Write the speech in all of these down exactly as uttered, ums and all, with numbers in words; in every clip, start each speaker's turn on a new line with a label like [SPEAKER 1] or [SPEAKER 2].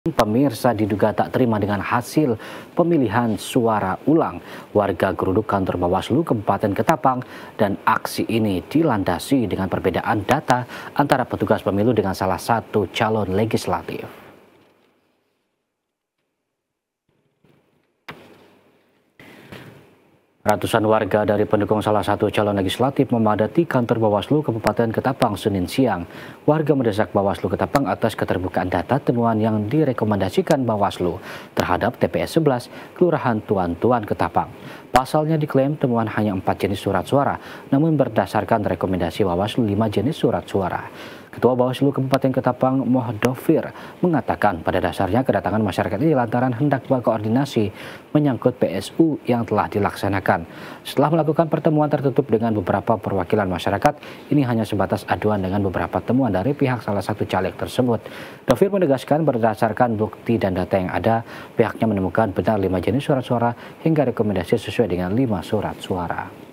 [SPEAKER 1] Pemirsa diduga tak terima dengan hasil pemilihan suara ulang warga geruduk kantor Bawaslu Kabupaten Ketapang, dan aksi ini dilandasi dengan perbedaan data antara petugas pemilu dengan salah satu calon legislatif. Ratusan warga dari pendukung salah satu calon legislatif memadati kantor Bawaslu Kabupaten Ketapang Senin siang. Warga mendesak Bawaslu Ketapang atas keterbukaan data temuan yang direkomendasikan Bawaslu terhadap T P S sebelas Kelurahan Tuan-Tuan Ketapang. Pasalnya diklaim temuan hanya empat jenis surat suara, namun berdasarkan rekomendasi Bawaslu lima jenis surat suara. Ketua Bawaslu Kabupaten Ketapang Mohdofir mengatakan pada dasarnya kedatangan masyarakat ini lantaran hendak berkoordinasi menyangkut P S U yang telah dilaksanakan. Setelah melakukan pertemuan tertutup dengan beberapa perwakilan masyarakat, ini hanya sebatas aduan dengan beberapa temuan dari pihak salah satu caleg tersebut. Dofir menegaskan berdasarkan bukti dan data yang ada, pihaknya menemukan benar lima jenis surat suara hingga rekomendasi sesuai dengan lima surat suara.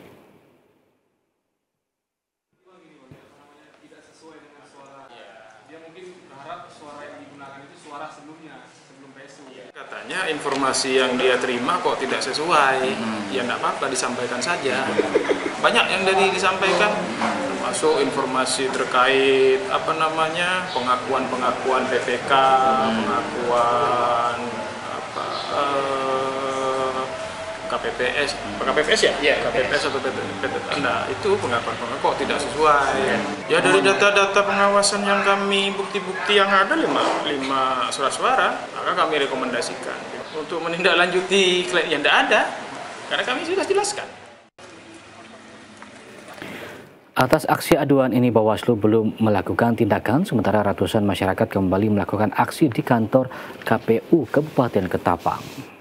[SPEAKER 2] Katanya informasi yang dia terima kok tidak sesuai, hmm. ya nggak apa-apa, disampaikan saja. Banyak yang dari disampaikan, termasuk informasi terkait apa namanya pengakuan-pengakuan P P K, hmm. pengakuan apa uh, K P P S, K P P S ya, ya K P P S atau P T P. Nah itu pengakuan-pengakuan kok tidak sesuai. Ya dari data-data pengawasan yang kami, bukti-bukti yang ada lima, lima surat suara, maka kami rekomendasikan untuk menindaklanjuti klaim yang tidak ada, karena kami sudah jelaskan.
[SPEAKER 1] Atas aksi aduan ini Bawaslu belum melakukan tindakan, sementara ratusan masyarakat kembali melakukan aksi di kantor K P U Kabupaten Ketapang.